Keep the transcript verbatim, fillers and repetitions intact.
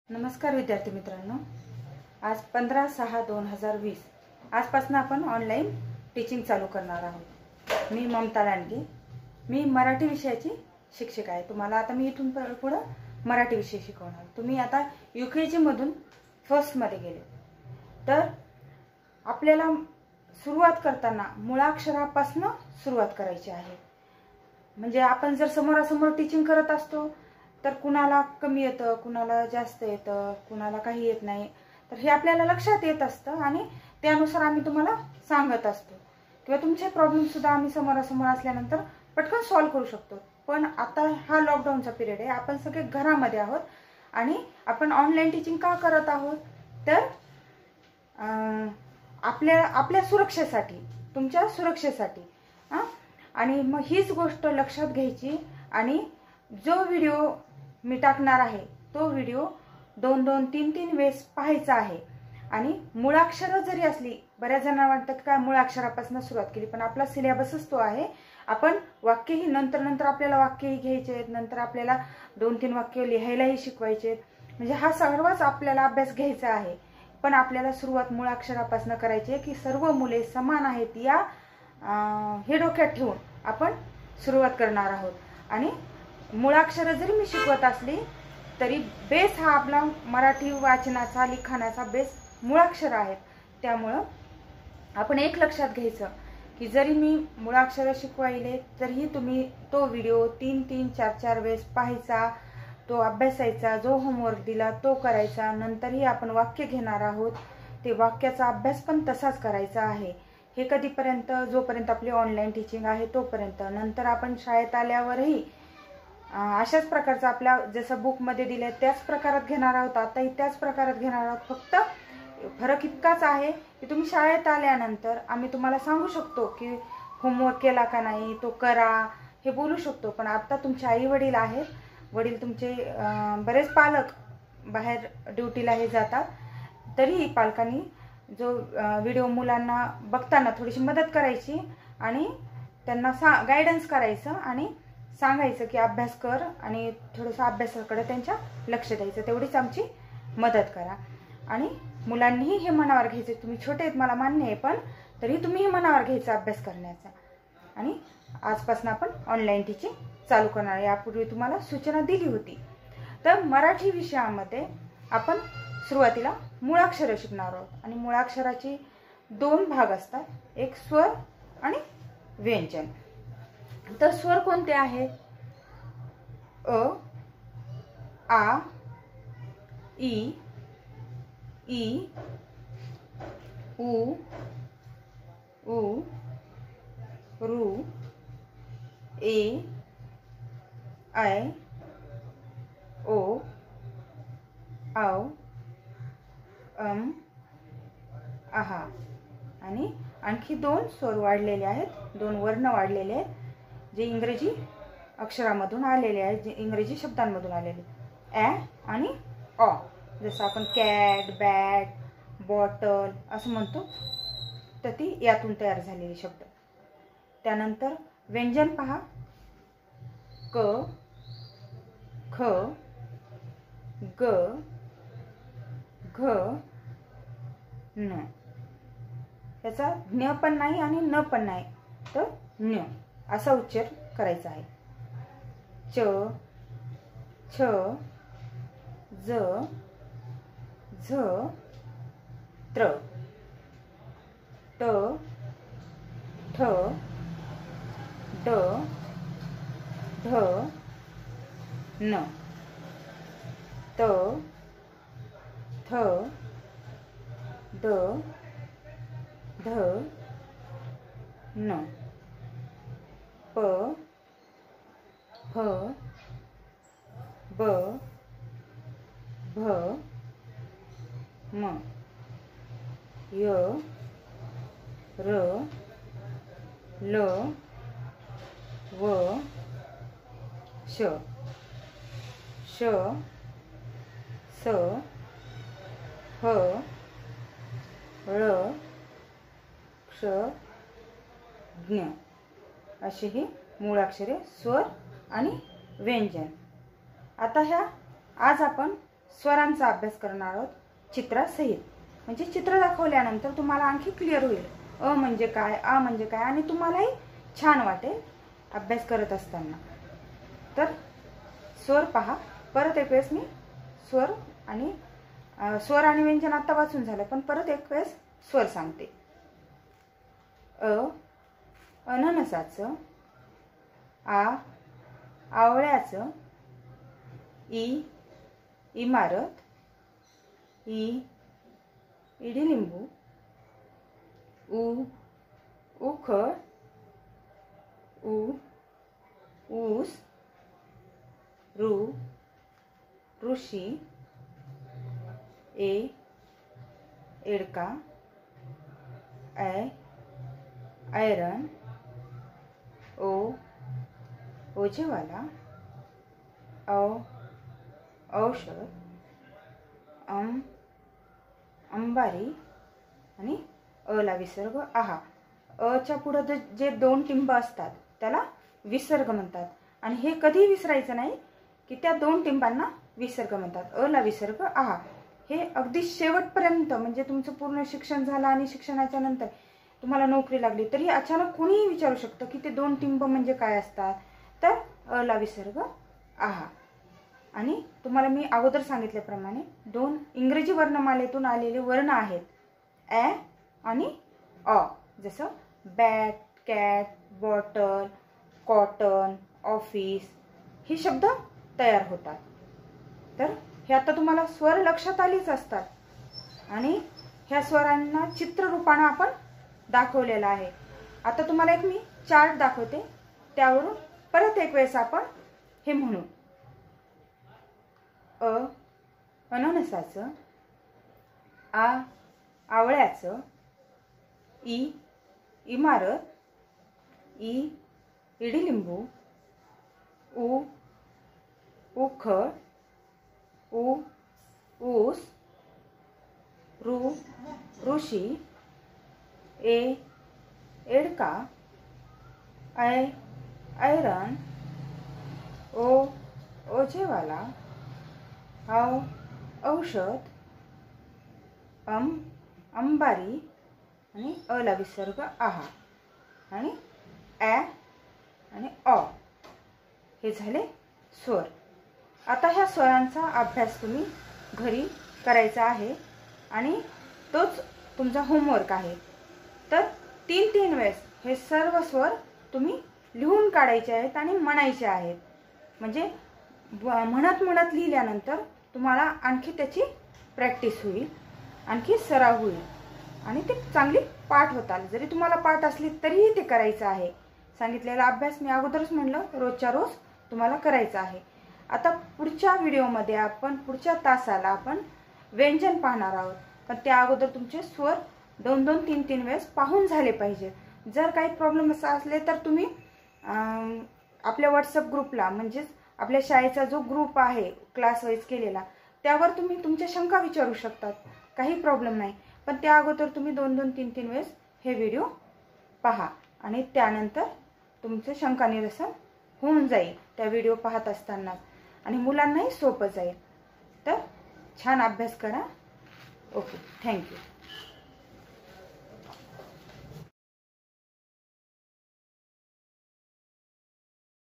नमस्कार विद्यार्थी मित्रांनो, आज पंधरा सहा दोन हजार वीस आजपासून आपण ऑनलाईन टीचिंग चालू करणार आहोत। मी ममता लांडगे, मी मराठी विषयाची शिक्षिका आहे। तुम्हाला आता मी इथून पुढे मराठी विषय शिकवणार। तुम्ही आता यूकेजी मधून फर्स्ट मध्ये गेले तर आपल्याला सुरुवात करताना मुळाक्षरापासून सुरुवात करायची आहे। म्हणजे आपण जर समोरासमोर टीचिंग करत असतो तर कुणाला कमी येतं, कुणाला जास्त येतं, कुणाला काही येत नाही, तर हे आपल्याला लक्षात येत असतं आणि त्यानुसार आम्ही तुम्हाला सांगत असतो किंवा तुमचे प्रॉब्लेम सुद्धा आम्ही समोरासमोर असल्यानंतर पटकन सॉल्व करू शकतो। पण आता हा लॉकडाऊनचा पिरियड आहे, आपण सगळे घरामध्ये आहोत आणि आपण ऑनलाईन टीचिंग का करत आहोत तर आपल्या आपल्या सुरक्षेसाठी, तुमच्या सुरक्षेसाठी। हां, आणि मग हीच गोष्ट लक्षात घ्यायची आणि जो व्हिडिओ मी टाकणार आहे तो व्हिडिओ दोन दोन तीन तीन वेळेस पाहायचा आहे। आणि मुळाक्षर जरी असली, बऱ्याच जणांना वाटतं की काय मुळाक्षरापासून सुरुवात केली, पण आपला सिलेबसच तो आहे। आपण वाक्यही नंतर नंतर आपल्याला वाक्यही घ्यायचे आहेत, नंतर आपल्याला दोन तीन वाक्य लिहायलाही शिकवायचे आहेत, म्हणजे हा सर्वच आपल्याला अभ्यास घ्यायचा आहे। पण आपल्याला सुरुवात मुळाक्षरापासून करायची आहे की सर्व मुले समान आहेत या हे डोक्यात ठेवून आपण सुरुवात करणार आहोत। आणि मुळाक्षर जरी मी शिकवत असली तरी बेस हा आपला मराठी वाचनाचा, लिखाणाचा बेस मुळाक्षर आहेत। त्यामुळे आपण एक लक्षात घ्यायचं की जरी मी मुळाक्षर शिकवायले तरीही तुम्ही तो व्हिडिओ तीन तीन चार चार वेळेस पाहायचा, तो अभ्यासायचा, जो होमवर्क दिला तो करायचा। नंतरही आपण वाक्य घेणार आहोत, ते वाक्याचा अभ्यास पण तसाच करायचा आहे। हे कधीपर्यंत, जोपर्यंत आपली ऑनलाईन टीचिंग आहे तोपर्यंत। नंतर आपण शाळेत आल्यावरही अशाच प्रकारचा आपल्या जसं बुकमध्ये दिले त्याच प्रकारात घेणार आहोत, आताही त्याच प्रकारात घेणार आहोत। फक्त फरक इतकाच आहे की तुम्ही शाळेत आल्यानंतर आम्ही तुम्हाला सांगू शकतो की होमवर्क केला का नाही, तो करा, हे बोलू शकतो। पण आता तुमचे आई वडील आहेत, वडील तुमचे बरेच पालक बाहेर ड्युटीला हे जातात, तरीही पालकांनी जो व्हिडिओ मुलांना बघताना थोडीशी मदत करायची आणि त्यांना सा गायडन्स करायचं आणि सांगायचं की अभ्यास कर आणि थोडंसं अभ्यासाकडे त्यांच्या लक्ष द्यायचं, तेवढीच आमची मदत करा। आणि मुलांनीही हे मनावर घ्यायचं, तुम्ही छोटे आहेत मला मान्य आहे, पण तरी तुम्ही हे मनावर घ्यायचं अभ्यास करण्याचा। आणि आजपासून आपण ऑनलाईन टीचिंग चालू करणार। यापूर्वी तुम्हाला सूचना दिली होती। तर मराठी विषयामध्ये आपण सुरुवातीला मुळाक्षर शिकणार आहोत आणि मुळाक्षराचे दोन भाग असतात, एक स्वर आणि व्यंजन। तर स्वर कोणते आहेत? अ, आ, ई, ई, उ, उ, ऋ, ए, ऐ, ओ, औ, अम, आहा। आणि आणखी दोन स्वर वाढलेले आहेत, दोन वर्ण वाढलेले आहेत जे इंग्रजी अक्षरामधून आलेले आहेत, जे इंग्रजी शब्दांमधून आलेले, ॲ आणि ऑ। जसं आपण कॅट, बॅट, बॉटल असं म्हणतो, तर ती यातून तयार झालेली शब्द। त्यानंतर व्यंजन पहा, क, ख, ग, घ, न। याचा ज्ञ पण नाही आणि न पण नाही, तर ज्ञ असा उच्चार करायचा आहे। च, छ, ज, झ, त्र, ट, ठ, ड, ढ, न, त, थ, द, ध, न, प, फ, ब, भ, म, य, र, ल, व, श, श, स, ह, ळ, क्ष, ज्ञ अशी ही मूळाक्षरे स्वर आणि व्यंजन। आता ह्या आज आपण स्वरांचा अभ्यास करणार आहोत चित्रासहित. म्हणजे चित्र दाखवल्यानंतर तुम्हाला आणखी क्लिअर होईल अ म्हणजे काय, आ म्हणजे काय, आणि तुम्हालाही छान वाटेल अभ्यास करत असताना. तर स्वर पहा. परत एक वेळेस मी स्वर आणि स्वर आणि व्यंजन आता वाचून झालं, पण परत एक वेळेस स्वर सांगते. अ अननसाचं, आ आवळ्याचं, ई इमारत, ई इडिलिंबू, उ उखळ, उ ऊस, ऋ ऋषी, ए एडका, ऐ ऐरण, ओ ओझेवाला, औ औषध, अम अंबारी आणि अला विसर्ग आहा. अच्या पुढे जे दोन टिंब असतात त्याला विसर्ग म्हणतात, आणि हे कधी विसरायचं नाही की त्या दोन टिंबांना विसर्ग म्हणतात. अला विसर्ग आहा. हे अगदी शेवटपर्यंत, म्हणजे तुमचं पूर्ण शिक्षण झालं आणि शिक्षणाच्या नंतर तुम्हाला नोकरी लागली तरी अचानक कोणीही विचारू शकतं की ते दोन टिंब म्हणजे काय असतात. तर अला विसर्ग आहा. आणि तुम्हाला मी अगोदर सांगितल्याप्रमाणे दोन इंग्रजी वर्णमालेतून आलेले वर्ण आहेत, ॲ आणि अ. जसं bat, cat, bottle, cotton, office हे शब्द तयार होतात. तर हे आता तुम्हाला स्वर लक्षात आलेच असतात, आणि ह्या स्वरांना चित्ररूपाने आपण दाखवलेलं आहे. आता तुम्हाला एक मी चार्ट दाखवते, त्यावरून परत एक वेळेस आपण हे म्हणू. अ अननसाचं, आ आवळ्याचं, ई इमारत, ई इडिलिंबू, उ उखळ, उ ऊस, ऋ ऋषी, ए एडका, ऐ ऐरण, ओ ओझेवाला, औ औषध, अम अंबारी आणि अला विसर्ग आहा, आणि ॲ आणि अ. हे झाले स्वर. आता ह्या स्वरांचा अभ्यास तुम्ही घरी करायचा आहे, आणि तोच तुमचा होमवर्क आहे. तर तीन तीन वेळेस हे सर्व स्वर तुम्ही लिहून काढायचे आहेत आणि म्हणायचे आहेत. म्हणजे म्हणत म्हणत लिहिल्यानंतर तुम्हाला आणखी त्याची प्रॅक्टिस होईल, आणखी सराव होईल, आणि ते चांगली पाठ होताल. जरी तुम्हाला पाठ असली तरीही ते करायचं आहे. सांगितलेला अभ्यास मी अगोदरच म्हणलं रोजच्या रोज तुम्हाला करायचा आहे. आता पुढच्या व्हिडिओमध्ये आपण पुढच्या तासाला आपण व्यंजन पाहणार आहोत, पण त्या अगोदर तुमचे स्वर दोन दोन तीन तीन वेळेस पाहून झाले पाहिजे. जर काही प्रॉब्लेम असले तर तुम्ही आपल्या व्हॉट्सअप ग्रुपला, म्हणजेच आपल्या शाळेचा जो ग्रुप आहे क्लास वाईज केलेला, त्यावर तुम्ही तुमच्या शंका विचारू शकतात. काही प्रॉब्लेम नाही, पण त्या अगोदर तुम्ही दोन दोन तीन तीन वेळेस हे व्हिडिओ पहा, आणि त्यानंतर तुमचं शंका निरसन होऊन जाईल त्या व्हिडिओ पाहत असताना, आणि मुलांनाही सोपं जाईल. तर छान अभ्यास करा. Okay, thank you.